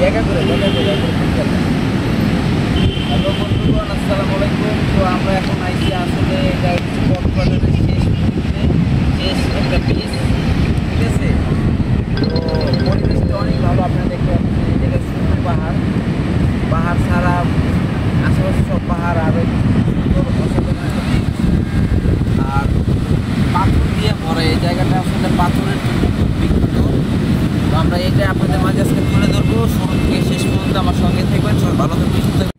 Hello বন্ধুগণ, আসসালামু আলাইকুম। তো আমরা এখন আইছি আসলে এটা হচ্ছে কক্সবাজারের শেষ মুহূর্তে শেষ একটা বিচ, ঠিক আছে। তো পরিবেশটা অনেক ভালো, আপনারা দেখতে পাচ্ছেন এই জায়গায় সুন্দর পাহাড় পাহাড় ছাড়া আশেপাশে সব পাহাড় আরও সুন্দর অসাধারণ একটা beach। আর পাথর দিয়ে ভরা এই জায়গাটা আসলে পাথরের জন্য খুব বিখ্যাত। তো আমরা এটা আপনাদের মাঝে আজকে তুলে ধরবো, শুরু থেকে শেষ পর্যন্ত আমার সঙ্গে থাকবেন। সবাই ভালো থাকবেন, সুস্থ থাকবেন।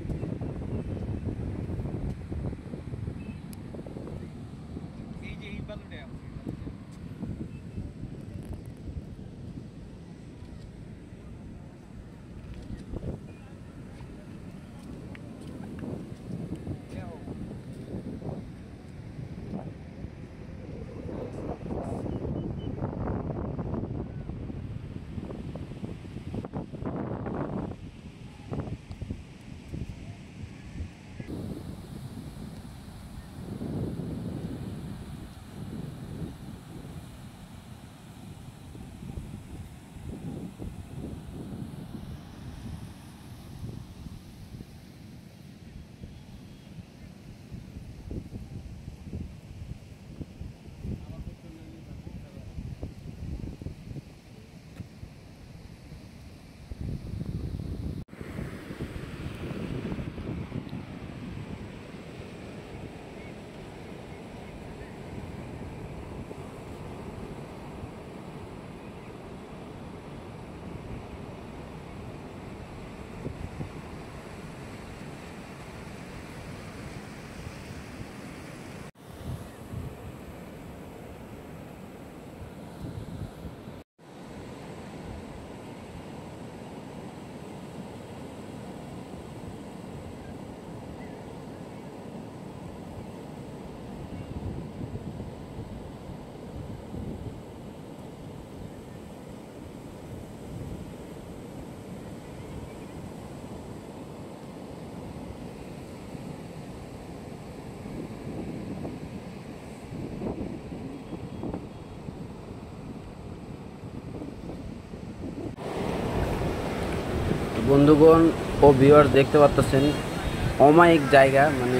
বন্ধুগণ ও ভিউয়ার্স, দেখতে পাচ্ছেন অমায়িক জায়গা, মানে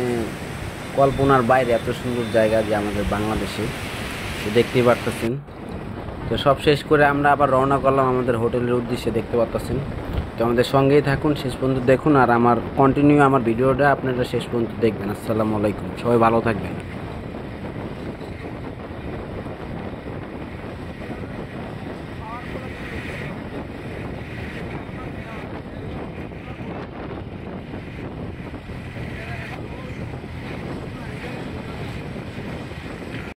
কল্পনার বাইরে এত সুন্দর জায়গা যে আমাদের বাংলাদেশে, তো দেখতেই পারতেছেন। তো সব শেষ করে আমরা আবার রওনা করলাম আমাদের হোটেলের উদ্দেশ্যে, দেখতে পাচ্ছেন। তো আমাদের সঙ্গেই থাকুন, শেষ পর্যন্ত দেখুন, আর আমার কন্টিনিউ আমার ভিডিওটা আপনারা শেষ পর্যন্ত দেখবেন। আসসালামু আলাইকুম, সবাই ভালো থাকবেন।